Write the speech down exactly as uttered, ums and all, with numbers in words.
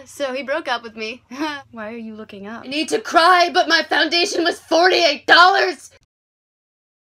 so he broke up with me. Why are you looking up? I need to cry, but my foundation was forty-eight dollars!